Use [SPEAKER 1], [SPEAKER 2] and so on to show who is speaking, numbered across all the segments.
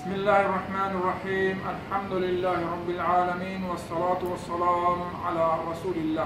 [SPEAKER 1] بسم الله الرحمن الرحيم. الحمد لله رب العالمين والصلاة والسلام على رسول الله.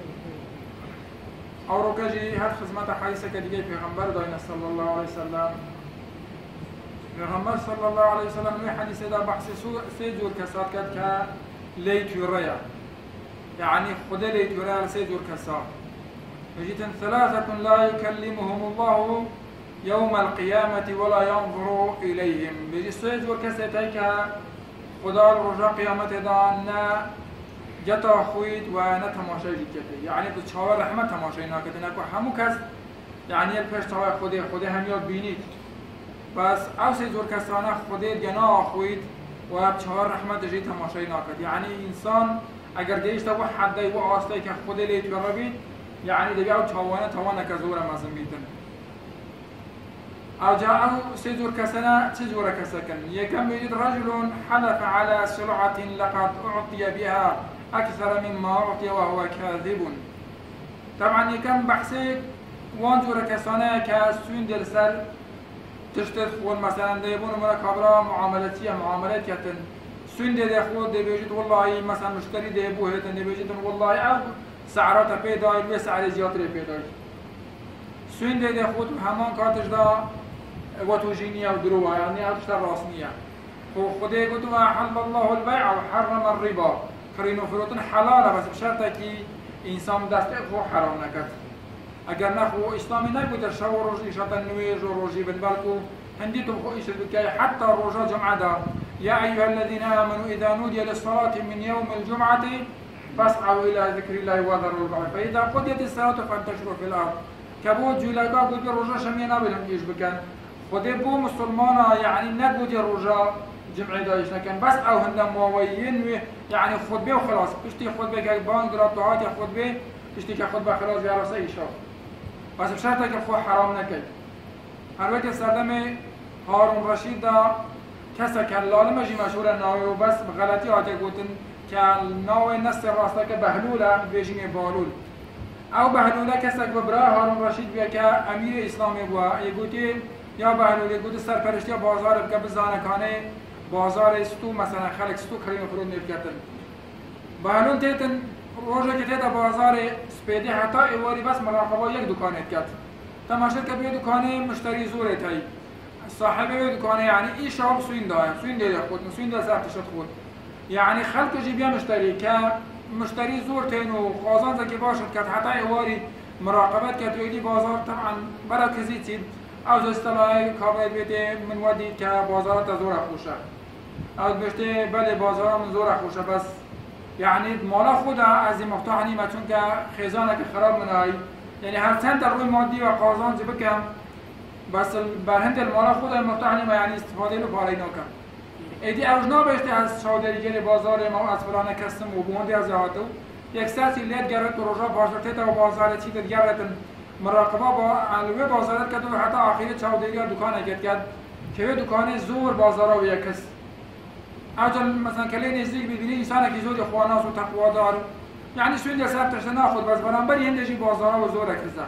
[SPEAKER 1] اور کجی هر خدمت حیث که دیگه پیغمبر داین صلی الله علیه وسلم. پیغمبر صلی الله علیه وسلم می حدیث دا بحث سه جور کسات کرد که لیتوره، یعنی خود لیتوره سه جور کسات. وجیتن ثلاثة لا يكلمهم الله يوم القيامة ولا ينظر إليهم. بيجي سه جور کسات که خدا رجا قیامت دا نه جتا خوید و نه تماشای جکته، یعنی تو چهار رحمت تماشای نکته نکو همو کس، یعنی الپش تای خود همیاد بینید. بس اوسی زور کسانه خودت گنا خوید و چهار رحمت جی تماشای نکته، یعنی انسان اگر دیشت و حدی و آسته که خود لیت بربید، یعنی دیگه او توانه که زور مزن بیتن. او جاء سه زور کسانه چه زور کسکن؟ یکم بیجید رجل حلف على سلعة لقد أعطي بها أكثر مما أعطي وهو كاذب. طبعا يكم بحثي وان جورا كسانه كسوين دل سر تشتت خون مثلا ديبون مرا كبرا معاملات كتن سوين دل خود دي بيجد والله مثلا مشتري ديبو هيتن دي بيجد والله او سعراتا بيداي و سعر زيادة بيداي سوين دل خود همان كاتش دا وتوجينية ودروها يعني أتشتر راسنية خده قلت وحل الله البيع وحرم الربا خرين وفروتن حلاله بس بشرطه که انسان دست خو حرام نکرد. اگر نخو اسلامی نبود شو روزی شطن نویج و روزی بلکو هندی تو خو ایشد که حتی روزا جمعه دا یا ایها الذين آمنوا اذا نودي للصلاة من يوم الجمعة فاسعوا الى ذكر الله وذروا البيع فاذا قضيت الصلاة فانتشروا في الارض. کبود جولاگا بود روزا شمیه نبودم ایش بکن. خود بو مسلمانا یعنی نبود روزا جمعی دایش نکن بس او هندم موایین و یعنی خطبه و خلاص پشتی خطبه که بانگ را دعات یا خطبه پشتی که خطبه خلاص بیارسه ایشا بس بشرطه که خود حرام نکن. هر وقت سردم هارون رشید دا کسا که لالمجی مشهور ناوی و بس غلطی آتی گوتن که ناوی نست راسته که بهلوله بیشین بالول او بهلوله کسا که برای هارون رشید بیا که امیر اسلامی بوا یه گوتی یا بهلوله گوتی سرپرشتی بازار بکه بزانکانه بازار استو مثلا خلق استو کریم فرود نیف کردن. بهلول تیتن روزه که تیتا بازار سپیدی حتی ایواری بس مراقبه یک دکانت کرد. تماشا که بیه دکانه مشتری زوره تایی. صاحب بیه دکانه یعنی ای شاب سوین داره، سوین دیده خود، سوین دیده سرتشت خود. یعنی خلق جی بیا مشتری که مشتری زور تین و خوازان زکی باشد کرد حتی ایواری مراقبت کرد و ایدی بازار طبعا برا کزی چید. او زستلای کابل بیته من ودید که بازارات زور خوشه. او بشته بله بازار من زور خوشه بس یعنی مالا خود از این مفتاح نیمه چون که خیزانه که خراب منایی یعنی هر چند در روی مادی و قازان زی بکم بس برهند المالا خود مفتاح نیمه یعنی استفاده رو پاره نکم. ایدی اوجنا بشته از چادریگل بازار ما از فلانه کستم و بوندی از یهاتو یک ساعتی لید گرد و روژا باشده و بازار چی دید گردن مراقبه با علوه بازارت کرد و حتی آخری چاودری دکان کرد که دکان زور بازارا و یک کس اوجل مثلا کلی نزدیک ببینی انسان که زور خواناس و تقوا دار یعنی سوین دسر تشت ناخد بس برانبری هندشی بازارا و زور کسه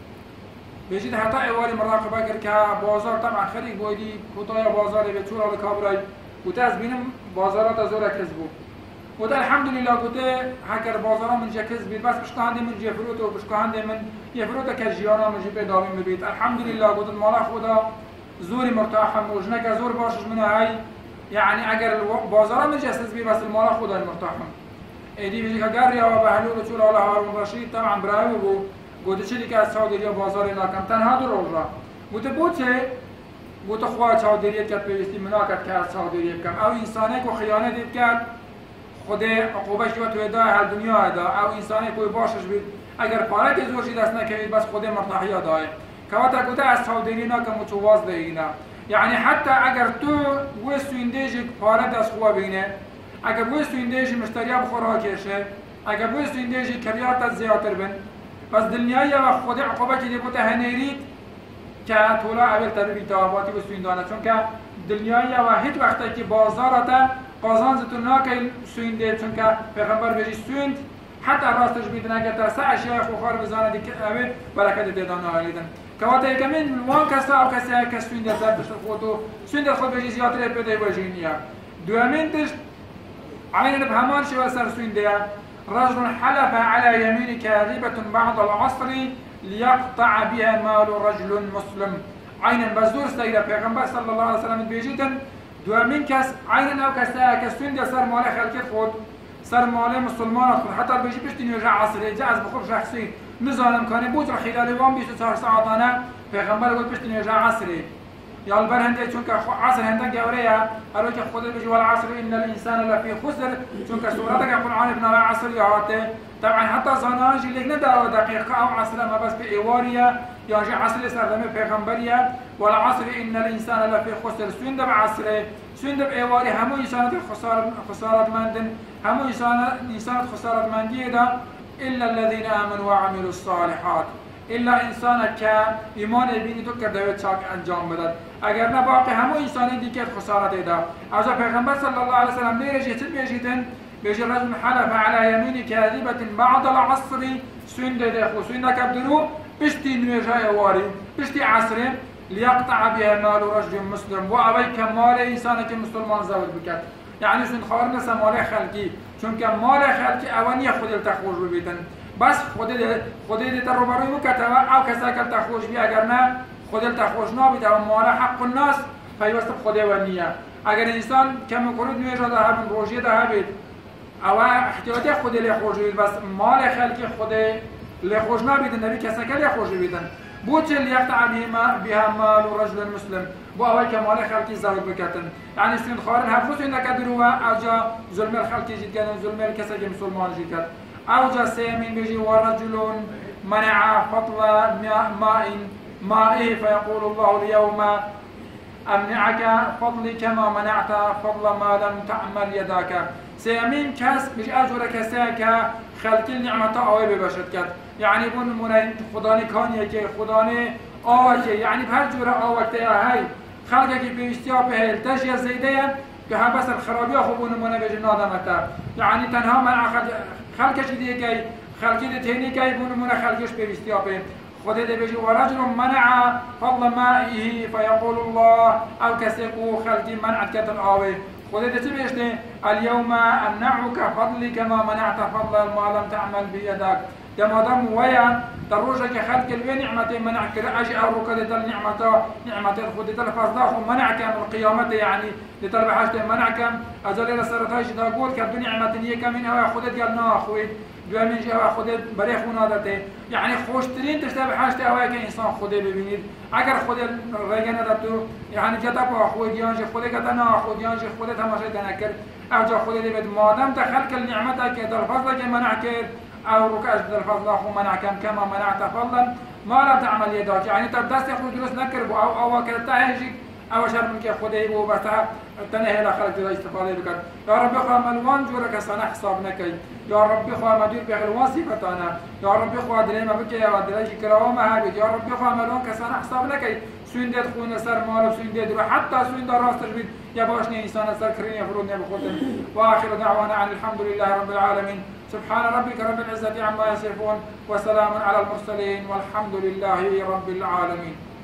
[SPEAKER 1] بجید حتی ایواری مراقبه کرد که بازار طبعا خرید بودی کتای بازار به چور آل کابرای گوته از بینم بازارات زور کس بود گوته الحمدلله گوته هکر بازارا من جکس بید بس بشکهنده من جی فروت و بشکهنده من یه فروت که جیانا من جی پیداوی میبید الحمدلله گوته مالا خدا زوری مرتاحم و جنک زور باشش من های یعنی اگر بازارا من جسد بید بس المالا خدا مرتاحم ایدی بیجی که گر یا بهلول و چول آل هارون رشید طبعا برای بو گوته چلی که از چاودری بازار ناکم تنها دو روز را گوته بوده گوته خواه چاودریت کرد پیوستی مناکت که از چاودری بکم او انسانه که خیانه دید کرد خود عقوبش و توی دای هر دنیا دا او انسانی کوی باشش بید اگر پاره که زورشی دست نکرید بس خود مرتاحی دای که وقتا گوته از چاودری ناکم و چواز دیگینا یعنی حتی اگر تو وی سویندیجی پاره دست خواه بینه اگر وی سویندیجی مشتریا بخورا کشه اگر وی سویندیجی کریارت زیادتر بین بس دنیایی و خود عقوبه که دیگوته هنیرید که طولا اول تبیبی تاواتی و سویندانه چون که دنیایی و هیچ وقتا که بازارتا قازان زتون ناکل سوینده چون که پیغمبر بجی سویند حتی راستش بیدن اگر تا سه اشیاء خوخار بزانه دیگه اوه برکت دیدان آلیدن كواتي كمين وان كسا أو كسا كسوين ده سر بشر خودو سوين ده خود بجي زيادة بده وجينيا دوامين تش عين بهمان شو سر سوين ده رجل حلف على يمين كاذبة بعد العصر ليقطع بها مال رجل مسلم عين بزور سيدة پیغمبر صلى الله عليه وسلم بيجيتن دوامين كس عين أو كسا كسوين ده سر مال خلق خود سر مال مسلمان خود حتى بيجي بيشتين يرجع عصر جاز بخور شخصي نزانم كان بود را خلال وام 24 ساعتانه پیغمبر گفت پشت نیجا عصری یا البر هنده چون که عصر هنده گوره هر که خود بجی والعصر ان الانسان لفی خسر چون که سورت که قرآن ابن العصر یاته طبعا حتی زانانجی لیک ندا دقیقه او عصر ما بس به ایواریه یا جی عصر سردم پیغمبریه والعصر ان الانسان لفی خسر سوین دب عصر سوین دب ایواری همو انسانت خسارت مندن همو انسانت خسارت مندیه دا إلا الذين آمنوا وعملوا الصالحات إلا إنسان که ایمان بینی تو کرده و چاک انجام بدد اگر نه باقی همو انسانی دیگه خسارت ده از پیغمبر صلی الله علیه و سلم میرجی چه میجیدن بیجی رجل حلف على يمين كاذبة بعد العصر سوین ده خو سوین کبدرو بشتی نوجای واری بشتی عصر ليقطع بها مال رجل مسلم و اوی کمال انسان که مسلمان زود بکرد یعنی سوین خبر نسا مال خلقی چون که مال خلقی اوانی خود التخوش ببیتن بس خود دیتا روبروی مکتبه او کسا که التخوش بی اگر نه خود التخوش نابیده و مال حق الناس پیوست خود ونیه اگر انسان کم کرد نویجا ده هبین روژی ده هبید او احتیاطی خود لخوش بید بس مال خلقی خود لخوش نابیده نبی کسا که لخوش ببیتن بود چه لیقطع بها مال رجل مسلم بو اول که مال خلقی زود بکتن یعنی سوین خارن هفو سوین نکدرو او جا ظلم الخلقی جید کردن ظلم کسی که مسلمان جید کرد او جا سیمین بجی و رجل منع فضل مائه فيقول الله اليوم امنعك فضلي كما منعت فضل ما لم تعمل يداك سيمين كاس بجي اجور كساك خلقی نعمت آوی بباشد کرد یعنی بون من خدانی کانیه که خدانی آوی که یعنی هر جور آوی که های خلقی که بیشتیا به هلتش یا زیده که هم بس الخرابی خوبون من بجی نادمتا یعنی تنها من خلقش دیگه که خلقی دی تینی که بون من خلقش بیشتیا به خود دی بجی و رجل منع فضل مائه فیقول الله او کسی کو خلقی منعت کتن آوی خود دی بیشته اليوم امنعك فضلي كما منعت فضل ما لم تعمل بيدك يا مدام ويا دروجك خلق الوي نعمتي منعك اجي اروك دل نعمتي خود دل فضله منعك من القيامه يعني لطلب حاجه منعك اجل الى سرتاج دا قول كد نعمتي كمن هو خود قالنا اخوي دوامین جا خود برای خونادته یعنی خوشترین تشتبه حاجت اوای که انسان خود ببینید اگر خود رگه نداتو یعنی جتا با خود دیانج خود کتنا خود دیانج خود تماشا تنکر او جا خود بد مادام تخلق النعمت که در فضل که منع کرد او رکعش در فضل خو منع كما منعت فضلا ما لا تعمل يدك يعني تر دست خود درست نکرد او کرد تهجی او شرط که خودی بو بس تنهي لا خلق جدا استفاده بکرد یا رب خوا ملوان جور کسانه حساب نکی یا رب خوا مدیر بخلوان صفتانه یا رب خوا دلیم بکی یا دلیش کراوام هبید یا رب خوا ملوان کسانه حساب نکی سوین دید خون سر مال و سوین دید رو حتی سوین در راستش بید یا باشنی انسان سر کرین یفرود نبخودن و آخر دعوانا عن الحمد لله رب العالمين سبحان ربك رب العزة عما يصفون وسلام على المرسلين والحمد لله رب العالمين